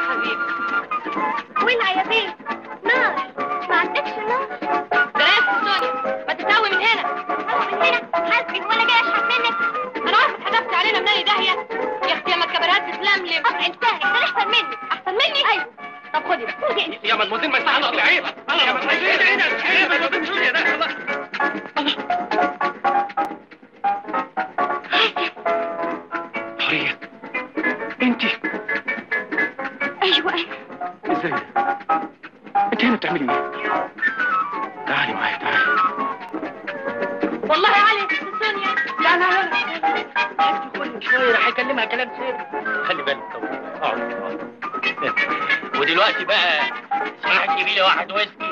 حبيبي. ولع يا بيه. نار. ما عندكش نار؟ جراس سونيا، ما تتهوي من هنا. هو من هنا؟ حاسبك وانا جاي اشحت منك. انا عارفه اتحدفت علينا من اي داهيه. يا اختي يا ما الكبرات تتلملم. ابقى انتهي، ده احسن منك. احسن مني؟ ايوه. طب خدي بقى. خدي انت. يا مدموزين ما يستحقش عيب. يا مدموزين يا مدموزين جوليا ده الله. حرية انت؟ ايوه ازاي ده؟ انت هنا بتعملي ايه؟ تعالي معايا تعالي. والله يا علي يا ست سونيا. لا لا لا انت كل شويه راح يكلمها كلام سر. خلي بالك طبعا. اقعد. ودلوقتي بقى اسمعي تجيبي لي واحد ويسكي